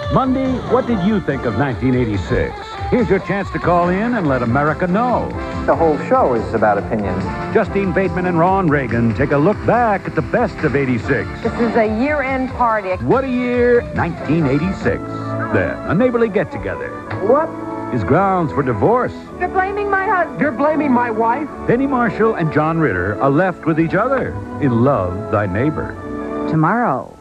Monday, what did you think of 1986? Here's your chance to call in and let America know. The whole show is about opinions. Justine Bateman and Ron Reagan take a look back at the best of 86. This is a year-end party. What a year, 1986. Then, a neighborly get-together. What? Is grounds for divorce. You're blaming my husband. You're blaming my wife? Penny Marshall and John Ritter are left with each other in Love Thy Neighbor. Tomorrow.